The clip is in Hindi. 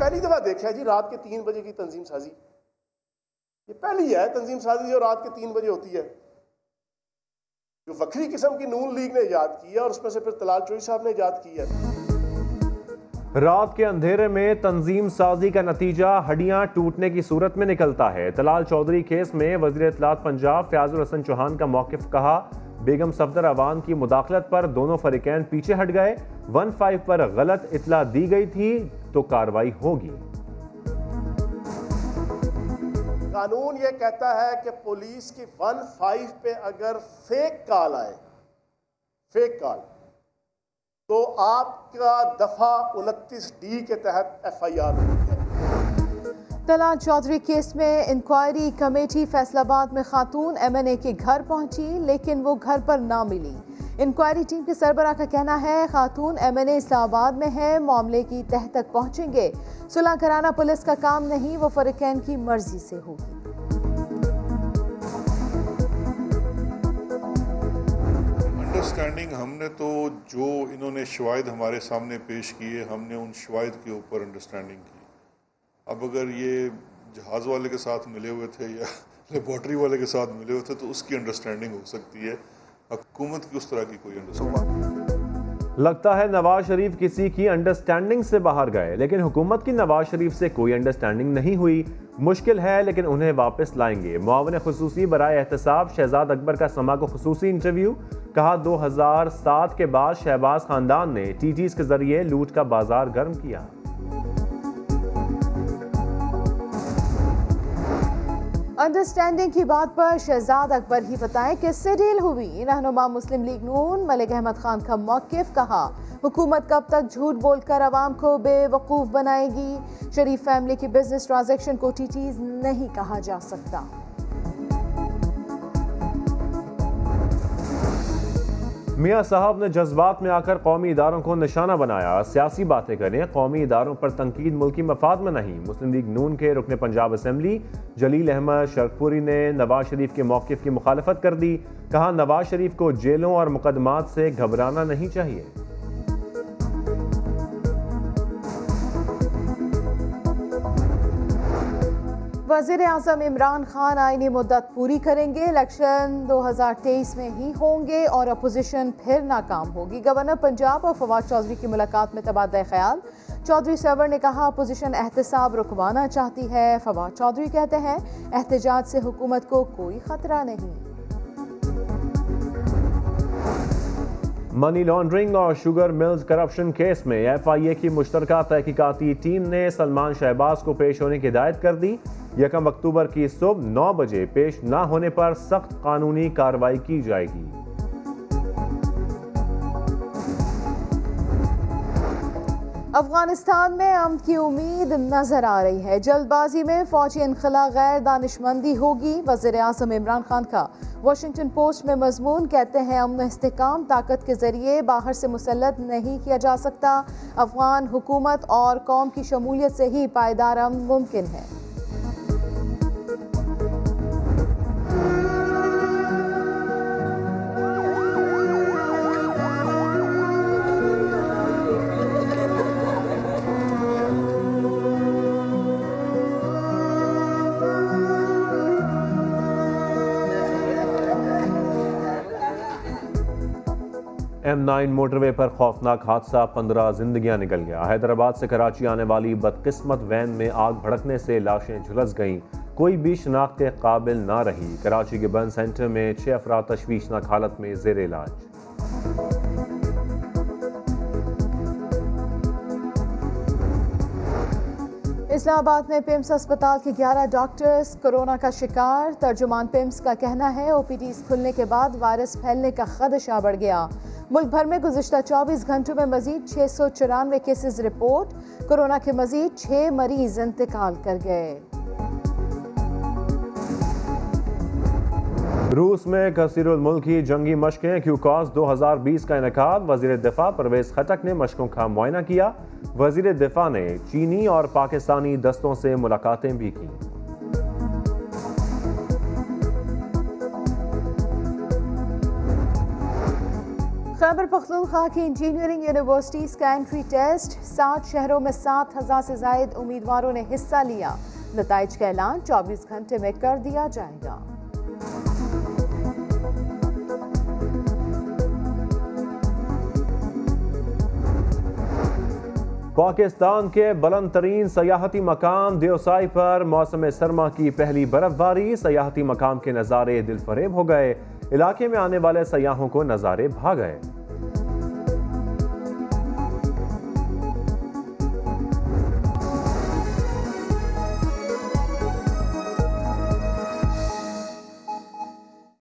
पहली दफ़ा देखा है जी रात के 3 बजे की तंजीम साजी। ये पहली है तंजीम साजी जो रात के 3 बजे होती है, जो वक्री किस्म की नून लीग ने ईजाद की है और उसमें से फिर तलाल चोई साहब ने ईजाद की है। रात के अंधेरे में तंजीम साजी का नतीजा हड्डियां टूटने की सूरत में निकलता है। तलाल चौधरी केस में वज़ीर इत्तलात पंजाब फयाजुल हसन चौहान का मौक़िफ़ कहा, बेगम सफदर अवान की मुदाखलत पर दोनों फरीकैन पीछे हट गए। 15 पर गलत इत्तला दी गई थी तो कार्रवाई होगी। कानून ये कहता है कि पुलिस की 15 पे अगर फेक कॉल आए, फेक कॉल, तो आपका दफा 29D के तहत FIR होती है। तलाल चौधरी केस में इंक्वायरी कमेटी फैसलाबाद में खातून MNA के घर पहुंची, लेकिन वो घर पर ना मिली। इंक्वायरी टीम के सरबराह का कहना है खातून MNA इस्लामाबाद में है, मामले की तह तक पहुंचेंगे। सुलह कराना पुलिस का काम नहीं, वो फरीकैन की मर्जी से होगी। अंडरस्टैंडिंग हमने तो जो इन्होंने शवाहिद हमारे सामने पेश किए, हमने उन शवाहिद के ऊपर अंडरस्टैंडिंग की। अब अगर ये जहाज़ वाले के साथ मिले हुए थे या लेबॉर्ट्री वाले के साथ मिले हुए थे तो उसकी अंडरस्टैंडिंग हो सकती है, हुकूमत की उस तरह की कोई अंडरस्टैंडिंग। लगता है नवाज शरीफ किसी की अंडरस्टैंडिंग से बाहर गए, लेकिन हुकूमत की नवाज शरीफ से कोई अंडरस्टैंडिंग नहीं हुई। मुश्किल है लेकिन उन्हें वापस लाएंगे। मुआविन खुसूसी बराए एहतसाब शहजाद अकबर का समा को खुसूसी इंटरव्यू। कहा 2007 के बाद शहबाज खानदान ने TTs के जरिए लूट का बाजार गर्म किया। अंडरस्टैंडिंग की बात पर शहजाद अकबर ही बताएं किससे डील हुई। रहनुमा मुस्लिम लीग नून मलिक अहमद खान का मौक़िफ़, कहा हुकूमत कब तक झूठ बोलकर आवाम को बेवकूफ़ बनाएगी। शरीफ फैमिली की बिजनेस ट्रांजैक्शन को TTs नहीं कहा जा सकता। मियाँ साहब ने जज्बात में आकर कौमी इदारों को निशाना बनाया। सियासी बातें करें, कौमी इदारों पर तनकीद मुल्की मफाद में नहीं। मुस्लिम लीग नून के रुकने पंजाब असम्बली जलील अहमद शरकपुरी ने नवाज शरीफ के मौक़िफ़ की मुखालफत कर दी। कहा नवाज शरीफ को जेलों और मुकदमात से घबराना नहीं चाहिए। वज़ीर आज़म इमरान खान आईनी मुद्दत पूरी करेंगे। इलेक्शन 2023 में ही होंगे और अपोजिशन फिर नाकाम होगी। गवर्नर पंजाब और फवाद चौधरी की मुलाकात में तबादला ख्याल। चौधरी सरवर ने कहा अपोजिशन एहतसाब रुकवाना चाहती है। फवाद चौधरी कहते हैं एहतजाज से हुकूमत को कोई खतरा नहीं। मनी लॉन्ड्रिंग और शुगर मिल्स करप्शन केस में FIA की मुश्तरका तहकीकाती टीम ने सलमान शहबाज को पेश होने की हिदायत कर दी। 1 अक्टूबर की सुबह 9 बजे पेश न होने पर सख्त कानूनी कार्रवाई की जाएगी। अफगानिस्तान में अमन की उम्मीद नजर आ रही है। जल्दबाजी में फौजी इनखला गैर दानिशमंदी होगी। वज़ीर आज़म इमरान खान का वाशिंगटन पोस्ट में मजमून, कहते हैं अमन इस्तेकाम ताकत के जरिए बाहर से मुसल्लत नहीं किया जा सकता। अफगान हुकूमत और कौम की शमूलियत से ही पायदार अमन मुमकिन है। M9 मोटरवे पर खौफनाक हादसा, 15 जिंदगियां निकल गया। हैदराबाद से कराची आने वाली बदकिस्मत वैन में आग भड़कने से लाशें झुलस गईं, कोई भी शनाख्त के काबिल ना रही। कराची के बर्न सेंटर में 6 अफराद तशवीशनाक हालत में जेर इलाज। इस्लामाबाद में पिम्स अस्पताल के 11 डॉक्टर्स कोरोना का शिकार। तर्जुमान पिम्स का कहना है OPDs खुलने के बाद वायरस फैलने का खदशा बढ़ गया। मुल्क भर में गुज़िश्ता 24 घंटों में मजीद 694 केसेस रिपोर्ट। कोरोना के मजीद 6 मरीज इंतकाल कर गए। रूस में कसीरुल मुल्की जंगी मशकें क्यूकॉस 2020 का इनेकाद। वज़ीर दिफा परवेज खटक ने मशकों का मुआयना किया। वज़ीर दिफा ने चीनी और पाकिस्तानी दस्तों से मुलाकातें भी की। खैबर पख्तूनख्वा की इंजीनियरिंग यूनिवर्सिटीज़ का एंट्री टेस्ट 7 शहरों में 7,000 से जायद उम्मीदवारों ने हिस्सा लिया। नताइज का ऐलान 24 घंटे में कर दिया जाएगा। पाकिस्तान के बुलंद तरीन सयाहती मकाम देवसाई पर मौसम सरमा की पहली बर्फबारी। सयाहती मकाम के नज़ारे दिलफरेब हो गए। इलाके में आने वाले सयाहों को नज़ारे भा गए।